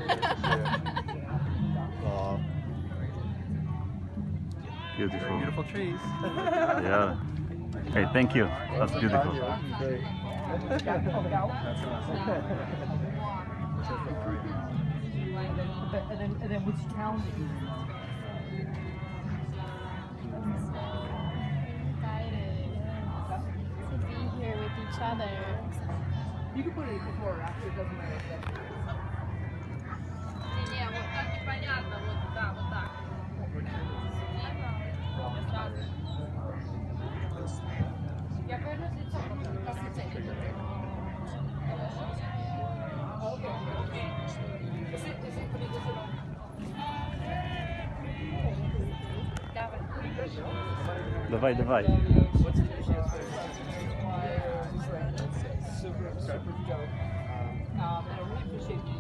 Oh. Beautiful. Beautiful trees. Yeah. Hey, thank you. That's beautiful. Great. And then which town did you visit? To be here with each other. You can put it before or after, it doesn't matter. Давай, давай. And I really appreciate